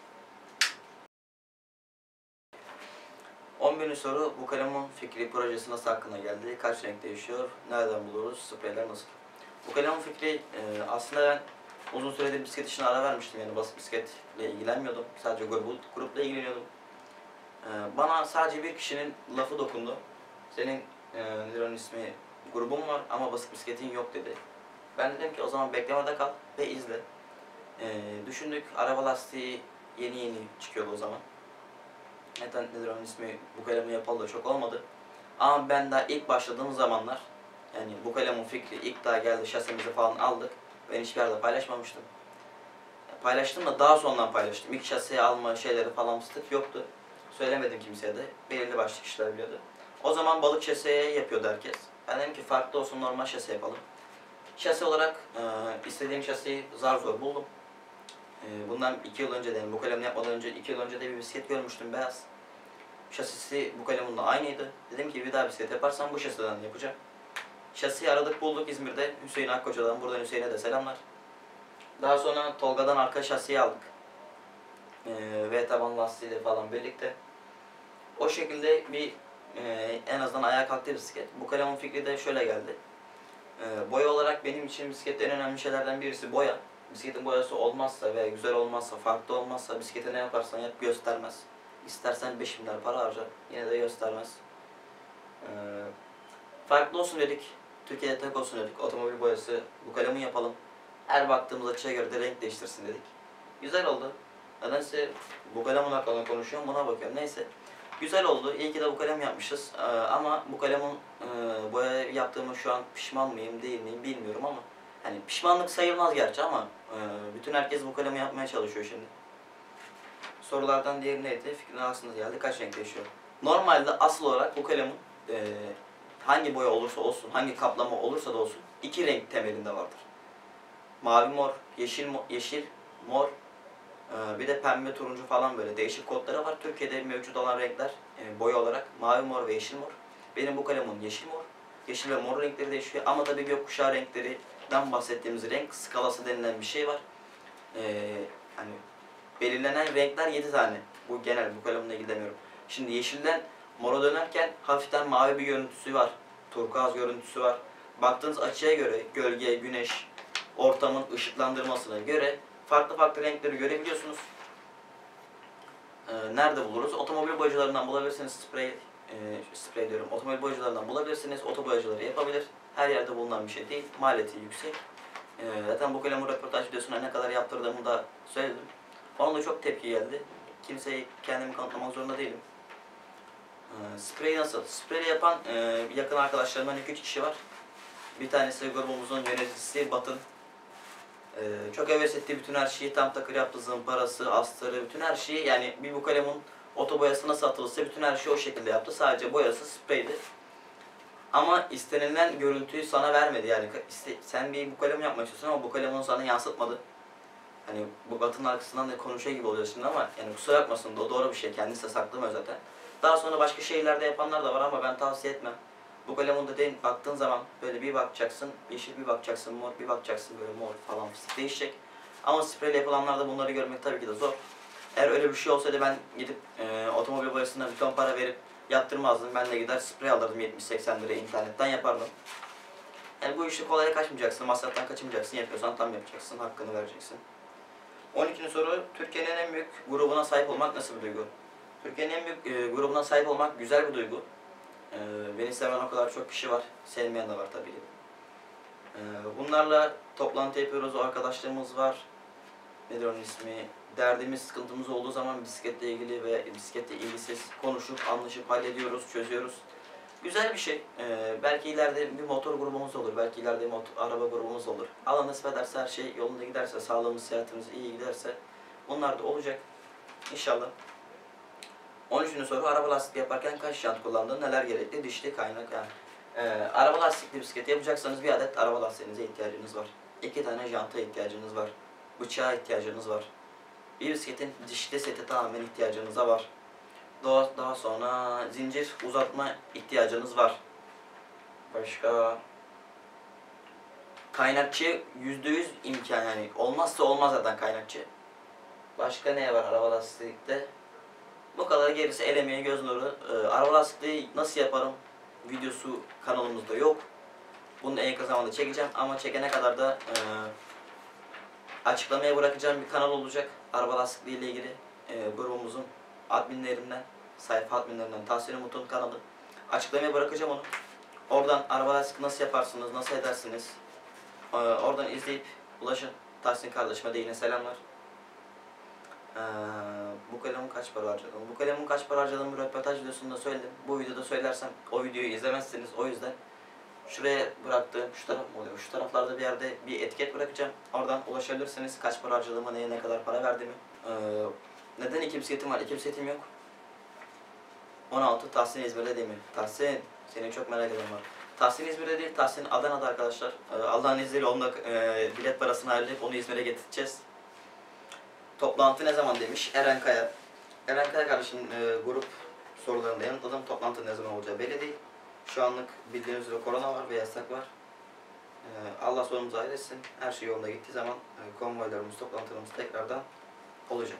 on bininci soru, bu kalemun fikri projesi nasıl hakkına geldi? Kaç renk değişiyor? Nereden buluruz? Spreyler nasıl? Bu kalemun fikri e, aslında ben uzun süredir bisiklet işine ara vermiştim. Yani basık bisikletle ilgilenmiyordum. Sadece grup, grupla ilgileniyordum. E, bana sadece bir kişinin lafı dokundu. Senin e, nedir onun ismi, grubun var ama basık bisikletin yok dedi. Ben dedim ki o zaman beklemede kal ve izle. E, düşündük, araba lastiği yeni yeni çıkıyordu o zaman. Neden nedir onun ismi, bu kalemi yapalı da çok olmadı. Ama ben daha ilk başladığım zamanlar, yani bu kalemin fikri ilk daha geldi, şasemizi falan aldık. Ben hiçbir yerde paylaşmamıştım. Paylaştım da daha sonradan paylaştım. İlk şasiye alma şeyleri falan fıstık yoktu. Söylemedim kimseye de. Belirli başlı kişiler biliyordu. O zaman balık şasiye yapıyordu herkes. Ben dedim ki farklı olsun, normal şasi yapalım. Şasi olarak e, istediğim şasiyi zar zor buldum. Bundan iki yıl önce, yani bu kalemini yapmadan önce iki yıl önce de bir bisiklet görmüştüm, beyaz. Şasisi bu kalemunla aynıydı. Dedim ki bir daha bisiklet yaparsam bu şasiden yapacağım. Şasiyi aradık bulduk İzmir'de, Hüseyin Akkoca'dan. Buradan Hüseyin'e de selamlar. Daha sonra Tolga'dan arka şasiyi aldık. Ee, V taban lastiğiyle falan birlikte. O şekilde bir e, en azından ayağa kalktı bisiklet. Bu kalemun fikri de şöyle geldi. Ee, boya olarak benim için bisiklette en önemli şeylerden birisi boya. Bisikletin boyası olmazsa ve güzel olmazsa, farklı olmazsa bisiklete ne yaparsan yap göstermez. İstersen beş milyar para harca, yine de göstermez. Ee, farklı olsun dedik, Türkiye'de tek olsun dedik, otomobil boyası, bu kalemi yapalım. Her baktığımız açıya göre de renk değiştirsin dedik. Güzel oldu. Nedense bu kalemin hakkında konuşuyorum, buna bakıyorum. Neyse. Güzel oldu. İyi ki de bu kalem yapmışız. Ee, ama bu kalemin e, boya yaptığımı şu an pişman mıyım, değil miyim bilmiyorum ama hani pişmanlık sayılmaz gerçi ama e, bütün herkes bu kalemi yapmaya çalışıyor şimdi. Sorulardan diğeri neydi? Fikrin aslında geldi. Kaç renk değişiyor? Normalde asıl olarak bu kalemin e, hangi boya olursa olsun, hangi kaplama olursa da olsun iki renk temelinde vardır. Mavi mor, yeşil mo yeşil mor, e, bir de pembe turuncu falan, böyle değişik kodları var. Türkiye'de mevcut olan renkler e, boya olarak mavi mor ve yeşil mor. Benim bu kalemin yeşil mor. Yeşil ve mor renkleri değişiyor ama tabii gökkuşağı renklerinden bahsettiğimiz renk skalası denilen bir şey var. Ee, hani belirlenen renkler yedi tane. Bu genel, bu kalemle ilgili demiyorum. Şimdi yeşilden mora dönerken hafiften mavi bir görüntüsü var. Turkuaz görüntüsü var. Baktığınız açıya göre, gölge, güneş, ortamın ışıklandırmasına göre farklı farklı renkleri görebiliyorsunuz. Ee, nerede buluruz? Otomobil boyacılarından bulabilirsiniz. Sprey e, sprey diyorum, otomobil boyacılarından bulabilirsiniz. Oto boyacıları yapabilir. Her yerde bulunan bir şey değil. Maliyeti yüksek. E, zaten bu kalemun röportaj videosuna ne kadar yaptırdığımı da söyledim. Onun da çok tepki geldi. Kimseyi kendimi kanıtlamak zorunda değilim. E, sprey nasıl? Sprey yapan e, yakın arkadaşlarımdan iki üç kişi var. Bir tanesi grubumuzun yöneticisi Batın. Ee, çok heves ettiği bütün her şeyi tam takır yaptı, zımparası, astarı, bütün her şeyi, yani bir bu kalemun oto boyası nasıl atılırsa bütün her şeyi o şekilde yaptı. Sadece boyası spreydi. Ama istenilen görüntüyü sana vermedi yani. İste, sen bir bu kalemi yapmak istiyorsun ama bu kalem onu sana yansıtmadı. Hani bu Batının arkasından da konuşuyor gibi oluyor şimdi ama yani kusura bakmasın, o doğru bir şey. Kendisi de saklamıyor zaten. Daha sonra başka şehirlerde yapanlar da var ama ben tavsiye etmem. Bu kalemun dediğin, baktığın zaman böyle bir bakacaksın, yeşil bir bakacaksın, mor bir bakacaksın, böyle mor falan fıstık değişecek. Ama spreyle yapılanlarda bunları görmek tabii ki de zor. Eğer öyle bir şey olsaydı ben gidip e, otomobil boyasına bir ton para verip yaptırmazdım. Ben de gider sprey alırdım yetmiş seksen liraya, internetten yapardım. Yani bu işi kolaya kaçmayacaksın, masraftan kaçmayacaksın, yapıyorsan tam yapacaksın, hakkını vereceksin. on ikinci soru, Türkiye'nin en büyük grubuna sahip olmak nasıl bir duygu? Türkiye'nin en büyük e, grubuna sahip olmak güzel bir duygu. Ee, beni seven o kadar çok kişi var, sevmeyen de var tabii ki. Ee, bunlarla toplantı yapıyoruz, o arkadaşlarımız var. Nedir onun ismi? Derdimiz, sıkıntımız olduğu zaman bisikletle ilgili ve bisikletle ilgisiz konuşup, anlaşıp hallediyoruz, çözüyoruz. Güzel bir şey. Ee, belki ileride bir motor grubumuz olur, belki ileride bir motor, araba grubumuz olur. Allah nasip ederse, her şey yolunda giderse, sağlığımız, sıhhatimiz iyi giderse bunlar da olacak. İnşallah. on üçüncü soru, araba lastik yaparken kaç jant kullandın, neler gerekli, dişli, kaynak yani. Ee, araba lastikli bisiklet yapacaksanız bir adet araba lastiğinize ihtiyacınız var. İki tane janta ihtiyacınız var. Bıçağa ihtiyacınız var. Bir bisikletin dişli seti tamamen ihtiyacınız da var. Daha, daha sonra zincir uzatma ihtiyacınız var. Başka? Kaynakçı yüzde yüz imkan, yani olmazsa olmaz zaten kaynakçı. Başka ne var araba lastikte? Bu kadar, gerisi el emeği, göz nuru. Ee, araba lastiği nasıl yaparım videosu kanalımızda yok. Bunu en yakın zamanda çekeceğim ama çekene kadar da e, açıklamaya bırakacağım bir kanal olacak. Araba lastikliği ile ilgili e, grubumuzun adminlerinden, sayfa adminlerinden Tahsin Umut'un kanalı. Açıklamaya bırakacağım onu. Oradan araba lastik nasıl yaparsınız, nasıl edersiniz? Ee, oradan izleyip ulaşın. Tahsin kardeşime de yine selamlar. Ee, bu kalemun kaç para harcadım? Bu kalemun kaç para harcadım röportaj videosunda söyledim. Bu videoda söylersem o videoyu izlemezsiniz. O yüzden şuraya bıraktığım, şu taraf mı oluyor? Şu taraflarda bir yerde bir etiket bırakacağım. Oradan ulaşabilirsiniz. Kaç para harcadığımı, neye ne kadar para verdiğimi. Ee, neden iki bisikletim var? İki bisikletim yok. on altı Tahsin İzmir'de değil mi? Tahsin, seni çok merak eden var. Tahsin İzmir'de değil, Tahsin Adana'da arkadaşlar. Ee, Allah'ın izniyle onunla e, bilet parasını halledip onu İzmir'e getireceğiz. Toplantı ne zaman demiş Eren Kaya. Eren Kaya kardeşim, e, grup sorularında yanıtladım. Toplantı ne zaman olacağı belli değil. Şu anlık bildiğiniz üzere korona var ve yasak var. E, Allah sonumuzu hayır etsin. Her şey yolunda gittiği zaman e, konvoylarımız, toplantılarımız tekrardan olacak.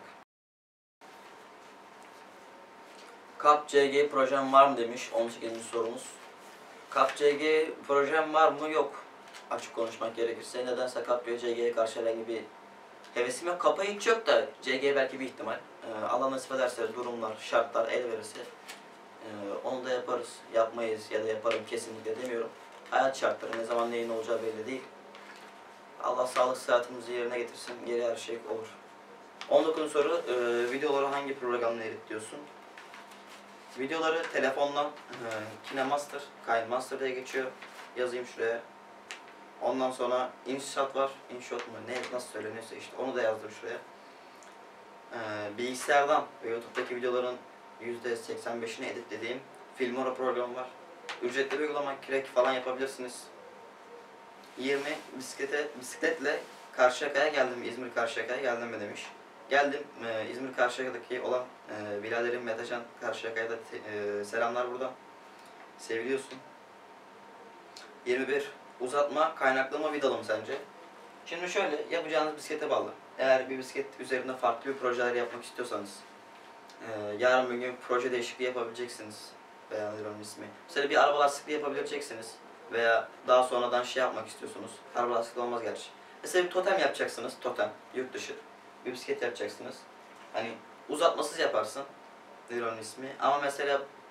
K A P C G projem var mı demiş on sekizinci sorumuz. K A P C G projem var mı? Yok. Açık konuşmak gerekirse. Nedense K A P C G'ye karşı herhangi bir hevesim yok. Kapayı hiç yok da C G belki bir ihtimal. Ee, Allah nasip ederse, durumlar, şartlar el verirse e, onu da yaparız. Yapmayız ya da yaparım kesinlikle demiyorum. Hayat şartları, ne zaman neyin olacağı belli değil. Allah sağlık sıhhatimizi yerine getirsin. Geri her şey olur. on dokuzuncu soru. E, videoları hangi programla editliyorsun? Videoları telefondan e, KineMaster, KineMaster diye geçiyor. Yazayım şuraya. Ondan sonra InShot var. InShot mu? Ne, nasıl söyleniyorsa işte onu da yazdım şuraya. Ee, bilgisayardan ve YouTube'daki videoların yüzde seksen beşini editlediğim Filmora programı var. Ücretli bir uygulama, Crack falan yapabilirsiniz. yirmi bisiklete bisikletle Karşıyaka'ya geldim. İzmir Karşıyaka'ya geldim mi demiş. Geldim. Ee, İzmir Karşıyaka'daki olan e, biraderim Metecan Karşıyaka'ya da e, selamlar buradan. Seviliyorsun. yirmi bir Uzatma, kaynaklama, vidalı mı sence? Şimdi şöyle, yapacağınız bisiklete bağlı. Eğer bir bisiklet üzerinde farklı bir projeler yapmak istiyorsanız, e, yarın bir gün proje değişikliği yapabileceksiniz. Veya nedir onun ismi? Mesela bir araba lastikliği yapabileceksiniz. Veya daha sonradan şey yapmak istiyorsunuz. Araba lastikli olmaz gerçi. Mesela bir totem yapacaksınız, totem, yurt dışı. Bir bisiklet yapacaksınız. Hani uzatmasız yaparsın. Nedir onun ismi? Ama mesela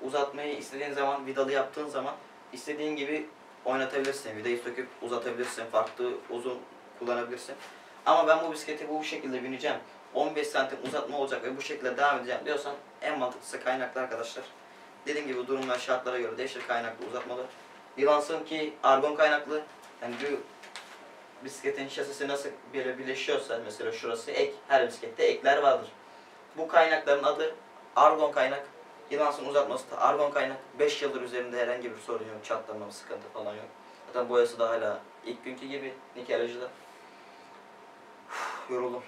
uzatmayı istediğin zaman, vidalı yaptığın zaman istediğin gibi oynatabilirsin. Vidayı söküp uzatabilirsin. Farklı uzun kullanabilirsin. Ama ben bu bisikleti bu şekilde bineceğim, on beş santim uzatma olacak ve bu şekilde devam edeceğim diyorsan en mantıklısı kaynaklı arkadaşlar. Dediğim gibi durum ve şartlara göre değişir, kaynaklı uzatmalı. Livans'ın ki argon kaynaklı. Yani bu bisikletin şasisi nasıl böyle birleşiyorsa, mesela şurası ek, her bisiklette ekler vardır. Bu kaynakların adı argon kaynak. Livans'ın uzatması da argon kaynak. beş yıldır üzerinde herhangi bir sorun yok, çatlama, sıkıntı falan yok. Zaten boyası da hala ilk günkü gibi nikel aracıda. Yoruldum.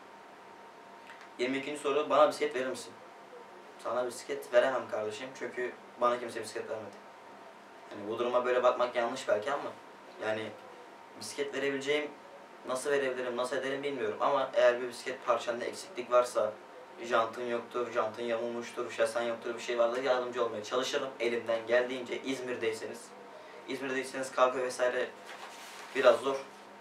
yirmi ikinci soru, bana bisiklet verir misin? Sana bisiklet veremem kardeşim çünkü bana kimse bisiklet vermedi. Yani bu duruma böyle bakmak yanlış belki ama yani bisiklet verebileceğim, nasıl verebilirim, nasıl ederim bilmiyorum ama eğer bir bisiklet parçanda eksiklik varsa, jantın yoktur, jantın yamulmuştur, şasen yoktur, bir şey vardır, yardımcı olmaya çalışırım elimden geldiğince. İzmir'deyseniz, İzmir'deyseniz kalka vesaire biraz zor.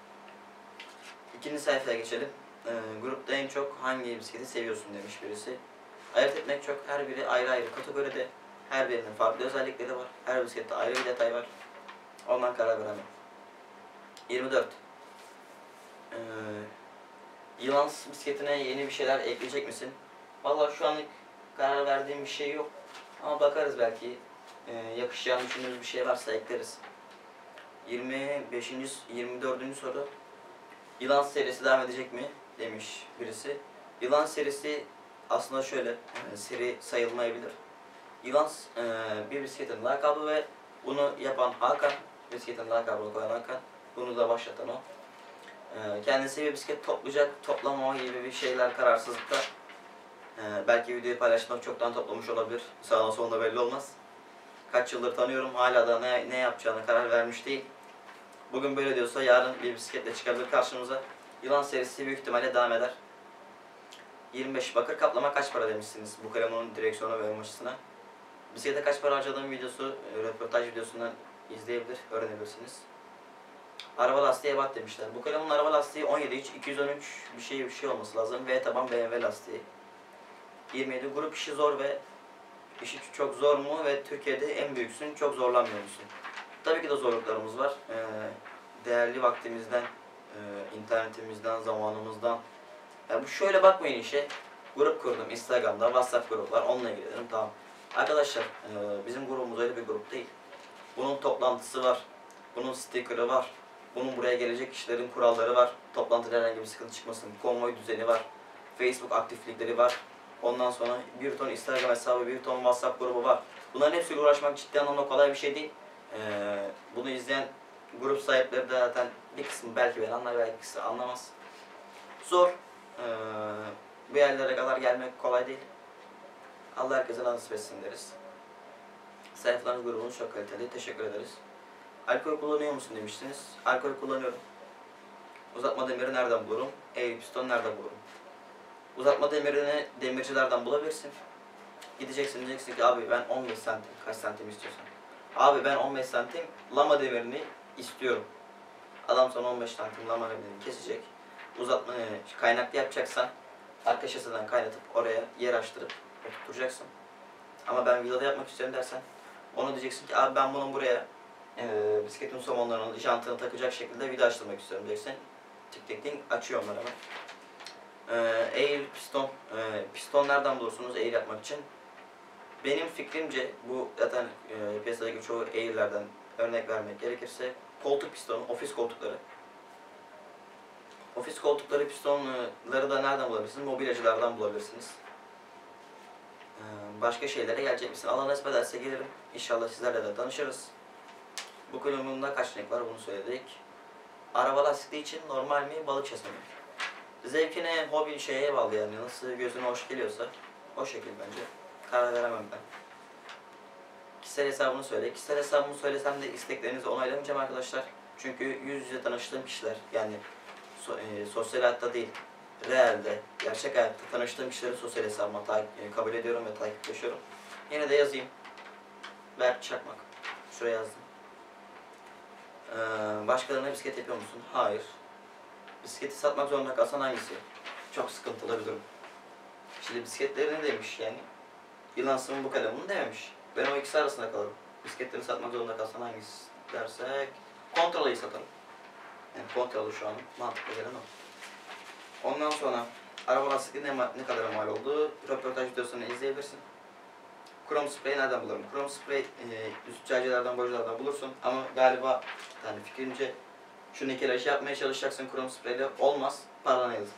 İkinci sayfaya geçelim. Ee, grupta en çok hangi bisikleti seviyorsun demiş birisi. Ayırt etmek çok, her biri ayrı ayrı kategoride, her birinin farklı özellikleri var, her bisiklette ayrı bir detay var. Ondan karar veremem. yirmi dört. Ee, Yılans bisikletine yeni bir şeyler ekleyecek misin? Vallahi şu anlık karar verdiğim bir şey yok. Ama bakarız, belki e, yakışacağını düşündüğümüz bir şey varsa ekleriz. yirmi beşinci yirmi dördüncü soru. Yılans serisi devam edecek mi? Demiş birisi. Yılans serisi aslında şöyle, e, seri sayılmayabilir. Yılans e, bir bisikletin lakabı ve bunu yapan Hakan, bisikletin lakabını koyan Hakan, bunu da başlatan o. E, kendisi bir bisiklet toplayacak, toplamama gibi bir şeyler kararsızlıkta. E, belki videoyu paylaşmak çoktan toplamış olabilir, sağdan solunda belli olmaz. Kaç yıldır tanıyorum, hala da ne, ne yapacağını karar vermiş değil. Bugün böyle diyorsa yarın bir bisikletle çıkabilir karşımıza. Yılan serisi büyük ihtimalle devam eder. yirmi beş. Bakır kaplama kaç para demişsiniz bu kalemonun direksiyona ve ön açısına. Bisiklete kaç para harcadığım videosu, röportaj videosundan izleyebilir, öğrenebilirsiniz. Araba lastiğe bak demişler. Bu kalemonun araba lastiği on yedi inç, iki yüz on üç bir şey bir şey olması lazım. V taban B M W lastiği. yirmi yedi. Grup işi zor ve işi çok zor mu ve Türkiye'de en büyüksün, çok zorlanmıyor musun? Tabii ki de zorluklarımız var. Ee, değerli vaktimizden, e, internetimizden, zamanımızdan. Yani bu şöyle bakmayın işe. Grup kurdum Instagram'da, WhatsApp grubu var, onunla ilgilenirim, tamam. Arkadaşlar e, bizim grubumuz öyle bir grup değil. Bunun toplantısı var, bunun sticker'ı var, bunun buraya gelecek kişilerin kuralları var, toplantıda herhangi bir sıkıntı çıkmasın, konvoy düzeni var, Facebook aktiflikleri var. Ondan sonra bir ton Instagram hesabı, bir ton WhatsApp grubu var. Bunların hepsiyle uğraşmak ciddi anlamda kolay bir şey değil. Ee, bunu izleyen grup sahipleri de zaten bir kısmı belki beni anlar, belki kısmı anlamaz. Zor. Ee, bu yerlere kadar gelmek kolay değil. Allah herkese nasip etsin deriz. Sayfalarınız, grubunuz çok kaliteli. Teşekkür ederiz. Alkol kullanıyor musun demiştiniz. Alkol kullanıyorum. Uzatma demiri nereden bulurum? Eğri piston nereden bulurum? Uzatma demirini demircilerden bulabilirsin. Gideceksin, diyeceksin ki abi ben on beş santim, kaç santim istiyorsan. Abi ben on beş santim lama demirini istiyorum. Adam sana on beş santim lama demirini kesecek. Uzatma kaynaklı yapacaksan arka şasiden kaynatıp oraya yer açtırıp oturtacaksın. Ama ben vidalı yapmak istiyorum dersen ona diyeceksin ki abi ben bunun buraya e, bisikletin somonlarının jantını takacak şekilde vida açtırmak istiyorum diyeceksin. Tık tık tık açıyor onlar hemen. Ee, eğri piston, ee, piston nereden bulursunuz eğri yapmak için? Benim fikrimce bu zaten e, piyasadaki çoğu eğrilerden örnek vermek gerekirse koltuk pistonu, ofis koltukları. Ofis koltukları pistonları da nereden bulabilirsiniz? Mobilyacılardan bulabilirsiniz. Ee, başka şeylere gelecek misin? Allah nasip ederse gelirim. İnşallah sizlerle de tanışırız. Bu kulübümde kaç renk var bunu söyledik. Araba lastikliği için normal mi, balık şasi mi? Zevkine, hobi şeye bağlı yani. Nasıl gözüne hoş geliyorsa o şekilde bence. Karar veremem ben. Kişisel hesabını söyle. Kişisel hesabımı söylesem de isteklerinizi onaylamayacağım arkadaşlar. Çünkü yüz yüze tanıştığım kişiler, yani so e, sosyal hayatta değil, realde, gerçek hayatta tanıştığım kişileri sosyal hesabıma e, kabul ediyorum ve takipleşiyorum. Yine de yazayım. Berk Çakmak. Şuraya yazdım. Ee, başkalarına bisiklet yapıyor musun? Hayır. Bisikleti satmak zorunda kalsan hangisi? Çok sıkıntılı bir durum. Şimdi bisikletleri ne demiş yani? Yılansın bu kalemini dememiş. Ben o ikisi arasında kalırım. Bisikletleri satmak zorunda kalsan hangisi dersek Contral'ı satarım. Yani Contral'ı şu an mantıklı gelen o. Ondan sonra araba lastikleri ne, ne kadar mal olduğu röportaj videosunu izleyebilirsin. Krom spreyi nereden bulurum? Krom sprey e, üst çaycılardan, boyacılardan bulursun ama galiba yani fikrimce şu nikelajı yapmaya çalışacaksın krom spreyle olmaz, parana yazık.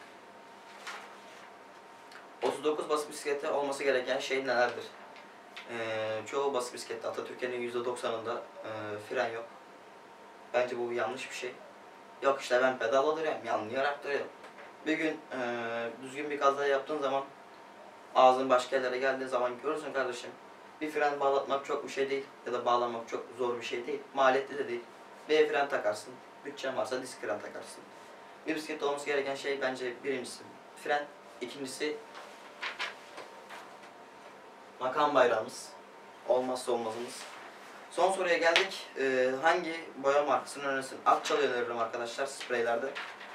otuz dokuz basıp bisiklette olması gereken şey nelerdir? Ee, çoğu basıp bisiklette hatta Türkiye'nin yüzde doksanında e, fren yok. Bence bu yanlış bir şey. Yok işte ben pedala duruyorum, yanlayarak duruyorum. Bir gün e, düzgün bir kaza yaptığın zaman ağzın başka yerlere geldiği zaman görürsün kardeşim. Bir fren bağlatmak çok bir şey değil ya da bağlamak çok zor bir şey değil. Maliyetli de değil. Bir fren takarsın. Bütçen varsa disk fren takarsın. Bir bisiklette olması gereken şey bence birincisi fren, ikincisi makam bayrağımız. Olmazsa olmazımız. Son soruya geldik. Ee, hangi boya markasını önerirsin? Akçalı'yı öneririm arkadaşlar spreylerde.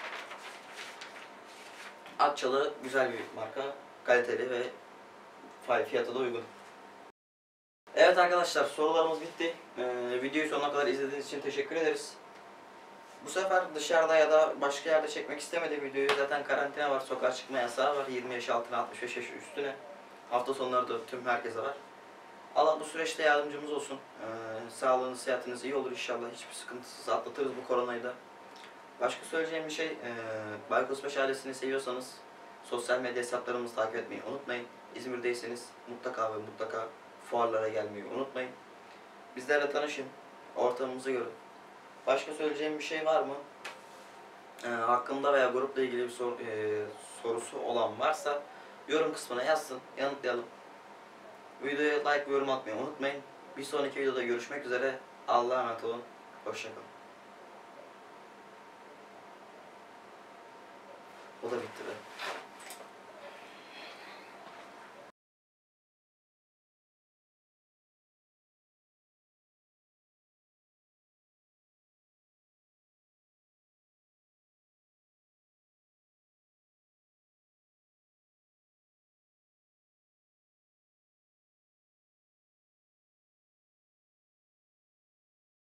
Akçalı güzel bir marka. Kaliteli ve fiyatı da uygun. Evet arkadaşlar sorularımız bitti. Ee, videoyu sonuna kadar izlediğiniz için teşekkür ederiz. Bu sefer dışarıda ya da başka yerde çekmek istemedim videoyu. Zaten karantina var, sokağa çıkma yasağı var. yirmi yaş altına, altmış beş yaş üstüne. Hafta sonları da tüm herkese var. Allah bu süreçte yardımcımız olsun. Ee, sağlığınız, sıhhatiniz iyi olur inşallah. Hiçbir sıkıntısız atlatırız bu koronayı da. Başka söyleyeceğim bir şey, e, Baykos Beş ailesini seviyorsanız sosyal medya hesaplarımızı takip etmeyi unutmayın. İzmir'deyseniz mutlaka ve mutlaka fuarlara gelmeyi unutmayın. Bizlerle tanışın, ortamımızı görün. Başka söyleyeceğim bir şey var mı? E, hakkında veya grupla ilgili bir sor, e, sorusu olan varsa yorum kısmına yazsın, yanıtlayalım. Videoya like ve yorum atmayı unutmayın. Bir sonraki videoda görüşmek üzere. Allah'a emanet olun. Hoşçakalın. O da bitti be.